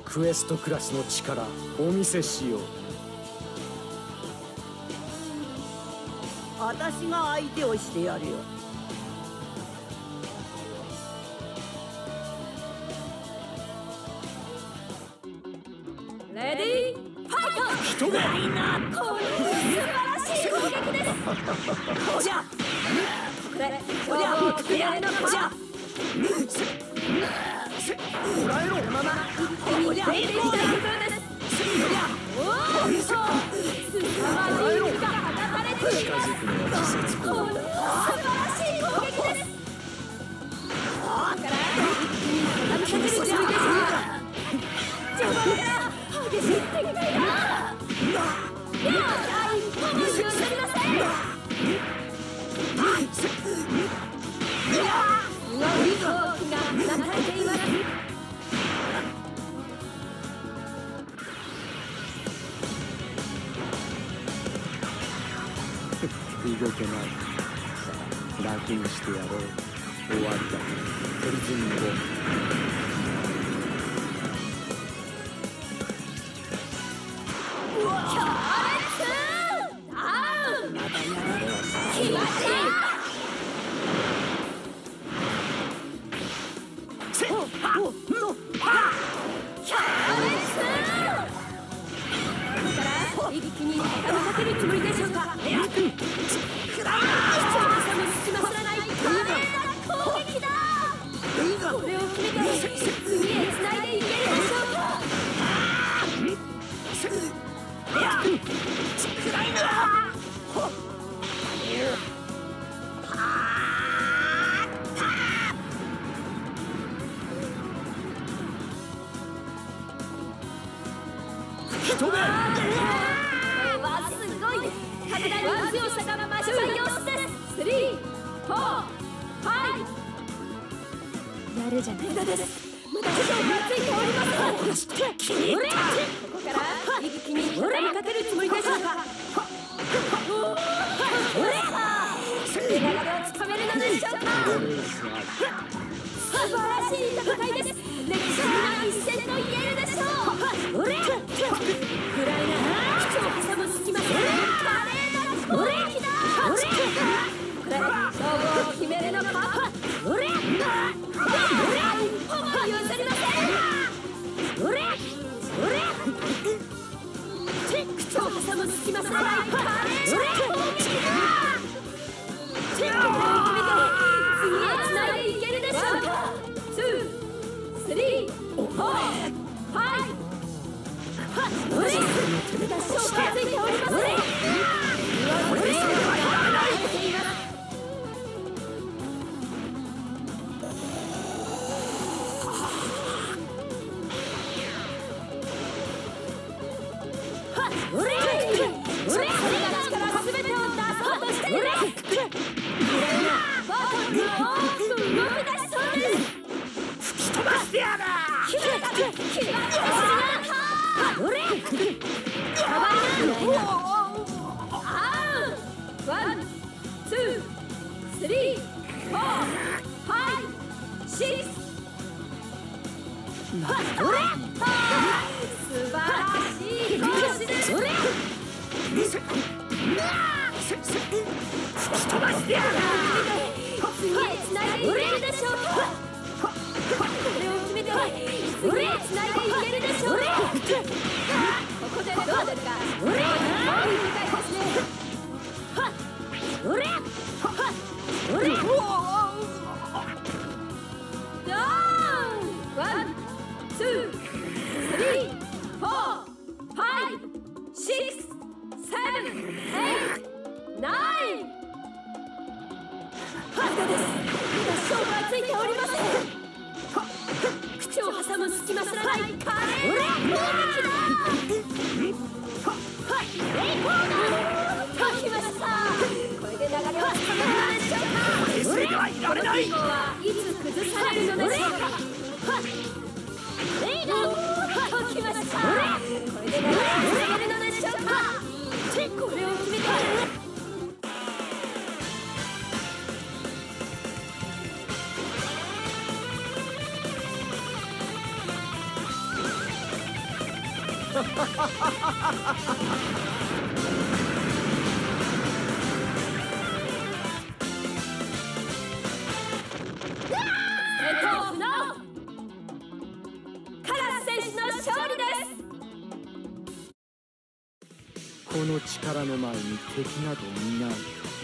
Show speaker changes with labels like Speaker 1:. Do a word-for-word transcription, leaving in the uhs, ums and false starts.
Speaker 1: クエストクラスの力お見せしよう。
Speaker 2: 私が相手をしてやるよ。レディーファイト。
Speaker 1: 人がいな。
Speaker 2: これ素晴らしい攻撃です。こじゃこれこじゃこじゃこじゃこらえろ。ままこじゃこじゃおおすさまじいが放たれています。これは素晴らしい攻撃です。だから一気に立てる準備です。序盤から激しい展開だ。いや一歩も譲りません。いや上振りトークがなされています。
Speaker 1: 動けない。さあ楽にしてやろう。終わりだ。取り次ぎを。一気に畳みかけるつもりでしょうか。いや、くらいな。隙間すらない華麗な攻撃だ。これを決めて次へつないでいけるでしょうか。いや、くらいな。人目。拡大の強さが増した様子です。スリー、フォー、ファイブ。やるじゃない。無駄です。無駄勝負がついております。ここから一気に畳みかけるつもりでしょうか。手柄をつかめるのでしょうか。素晴らしい戦いです。歴史的な一戦と言えるでしょう。暗いな。口を挟む隙間から攻撃だ。これ勝負を決めるのか。一歩も譲りません。口を挟む隙間から華麗な攻撃だ。これを決めて次へつないでいけるでしょうか。ツー、スリー、フォー、ファイブ。勝負がついております。ワン、ツー、スリー、フォー、ファイブ、シックス。素晴らしいコースです。吹き飛ばしてやる。次へつないでいけるでしょうか。これを決めて次へつないでいけるでしょうか。ここでどうですか。興味深いですね。俺俺ダウン。ワン、ツー、スリー、フォー、ファイブ、シックス、セブン、エイト、ナイン。ハンドです。勝負がついておりません。口を挟む隙間すらない華麗な攻撃だ。レイコーダー解きました。これで流れをつかめるのでしょうか。それではいられない。このはいつ崩されるのでしょうか。レイダー解きました。これで流れをつかめるのでしょうか。これを決めて
Speaker 3: この力の前に敵などいない。